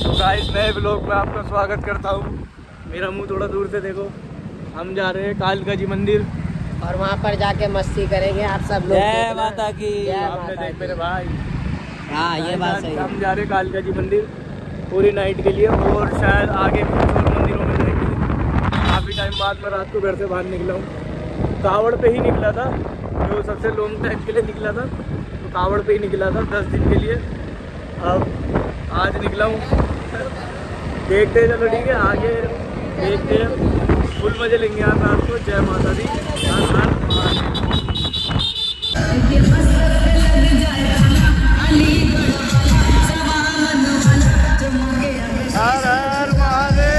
तो गाइस नए ब्लॉग में आपका स्वागत करता हूँ। मेरा मुंह थोड़ा दूर से देखो। हम जा रहे हैं कालका जी मंदिर और वहाँ पर जाके मस्ती करेंगे आप सब लोग। जय माता की। आपने देख मेरे भाई। हाँ ये बात सही है। हम जा रहे हैं कालका जी मंदिर पूरी नाइट के लिए और शायद आगे भी कुछ और मंदिरों में जाएंगे। काफ़ी टाइम बाद मैं रात को घर से बाहर निकला हूँ। कावड़ पे ही निकला था, जो सबसे लॉन्ग टाइम के लिए निकला था, तो कावड़ पे ही निकला था 10 दिन के लिए। अब आज निकला हूँ, देखते हैं। चलो ठीक है, आगे देखते हैं। फुल मजे लेंगे आज रात को। जय माता दी। हर हर महादेव।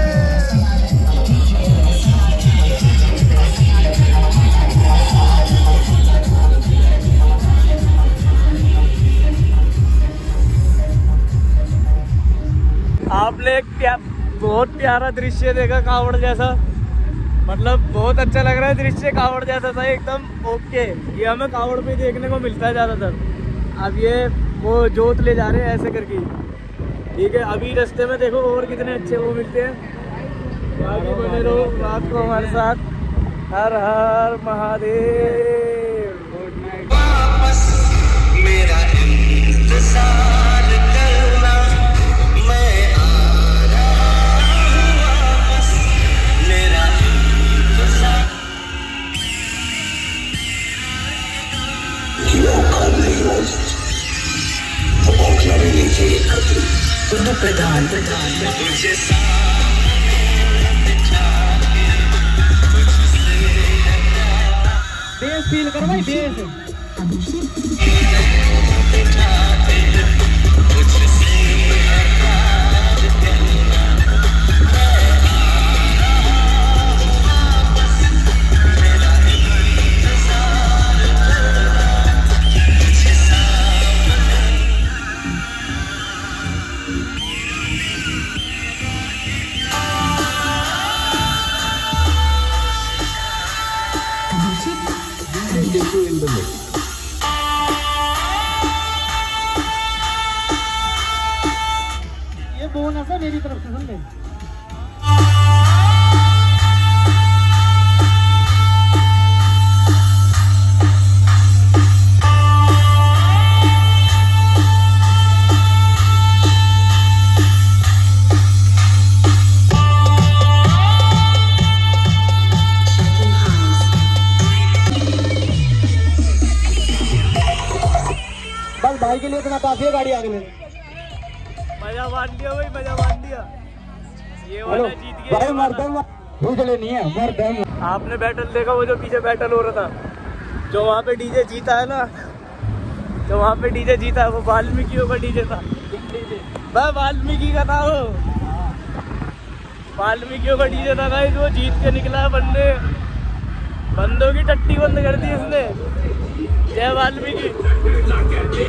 आपने एक बहुत प्यारा दृश्य देखा कावड़ जैसा, मतलब बहुत अच्छा लग रहा है दृश्य। कावड़ जैसा था एकदम ओके। ये हमें कावड़ पे देखने को मिलता है ज़्यादातर। अब ये वो जोत ले जा रहे हैं ऐसे करके, ठीक है। अभी रास्ते में देखो और कितने अच्छे वो मिलते हैं। बाकी बने रहो रात को हमारे साथ। हर हर महादेव। Good night. मेरा इंतजार करना, मैं आ रहा हूँ वापस। मेरा इंतजार प्रधान बेस फील करो भाई, बेस। ये बोनस है मेरी तरफ से, सुन ले। बस भाई के लिए इतना काफी है, गाड़ी आगे ले। मजा मान लिया भाई, मजा मान लिया। ये वाला जीत गया भाई। मर्दम भूख लेनी है मर्दम। आपने बैटल देखा, वो जो पीछे बैटल हो रहा था, जो वहाँ पे डीजे जीता है ना, जो वहाँ पे डीजे जीता है वो वाल्मीकियों का डीजे था। भाई वाल्मीकि का था वो, वाल्मीकियों का डीजे था गाइस। वो जीत के निकला है। बंदों की टट्टी बंद कर दी इसने। जय वाल्मीकि।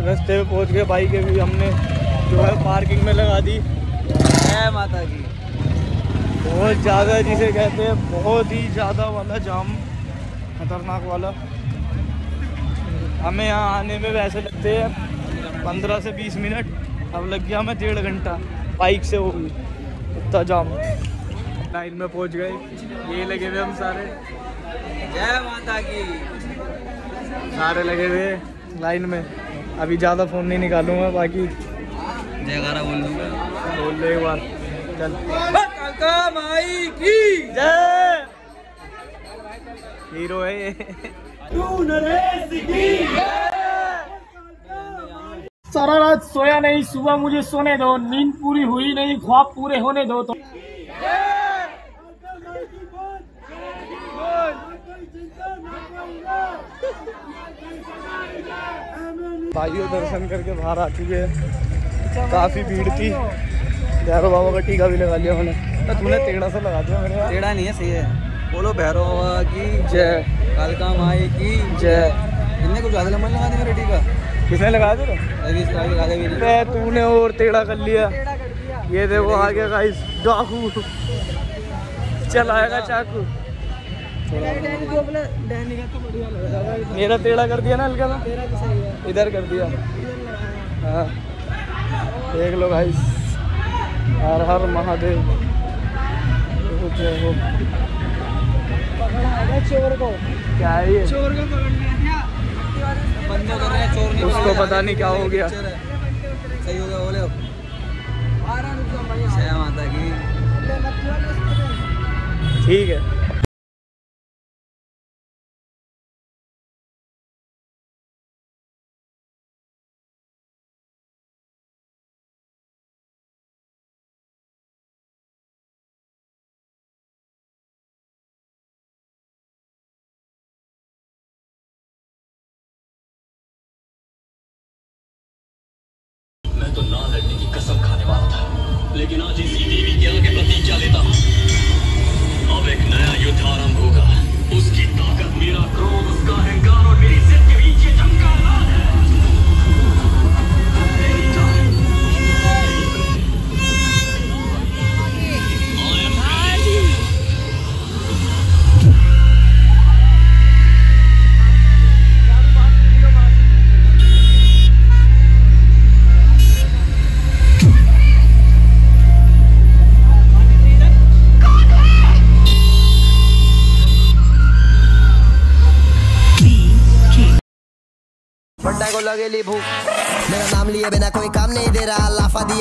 रास्ते में पहुंच गए। बाइक भी हमने जो है पार्किंग में लगा दी। जय माता की। बहुत ज़्यादा जिसे कहते हैं बहुत ही ज़्यादा वाला जाम, खतरनाक वाला। हमें यहाँ आने में वैसे लगते हैं 15 से 20 मिनट, अब लग गया हमें 1.5 घंटा बाइक से होगी, इतना जाम। लाइन में पहुंच गए, ये लगे हुए हम सारे। जय माता की। सारे लगे हुए लाइन में। अभी ज़्यादा फ़ोन नहीं निकालूंगा, बाकी जयकारा बोल दूँगा, बोल ले एक बार। चल काका माई की जय। हीरो है ये। सारा रात सोया नहीं, सुबह मुझे सोने दो, नींद पूरी हुई नहीं, ख्वाब पूरे होने दो। तो भाइयों दर्शन करके बाहर आ चुके हैं। काफी भीड़ थी। भैरव बाबा का टीका भी लगा लिया मैंने। तो तूने टेढ़ा सा लगा दिया मेरे। टेढ़ा नहीं है, सही है। बोलो भैरव बाबा की जय, कालका माई की जय। इनने कुछ ज्यादा लंबा लगा दिया मेरे टीका। किसने लगा दिया? तूने और टेढ़ा कर लिया। ये देखो आ गया गाइस डाकू, चलाएगा चाकू। मेरा टेढ़ा कर दिया ना हल्का सा, इधर कर दिया। हाँ देख लो भाई। हर हर महादेव। चोर को क्या है ये? चोर को पकड़ लिया, बंद कर रहे हैं चोर। उसको पता नहीं क्या हो गया। सही हो गया बोले। जय माता की। ठीक है। मैं तो ना लड़ने की कसम खाने वाला था, लेकिन आज इसी देवी के आगे प्रतिज्ञा लेता हूं। अब एक नया युद्ध आरंभ होगा। उसकी ताकत मेरा क्रोध, उसका अहंकार और मेरी जिद के बीच ये जंग का ऐलान है। को लगेली भूख, मेरा नाम लिए बिना कोई काम नहीं दे रहा, लाफा दिया।